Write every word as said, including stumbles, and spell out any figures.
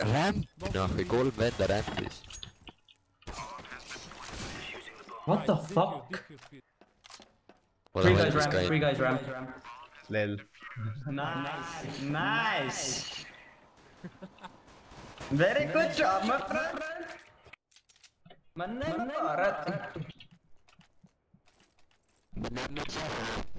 Ramp! noh, kolm venda rampis. What the fuck? Three guys ramp, three guys ramp. Lel. Nice, nice. Very good job, my friend. Mana barat.